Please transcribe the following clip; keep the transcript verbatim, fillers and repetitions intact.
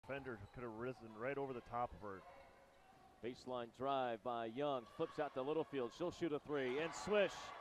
defender could have risen right over the top of her. Baseline drive by Young, flips out to Littlefield. She'll shoot a three, and swish.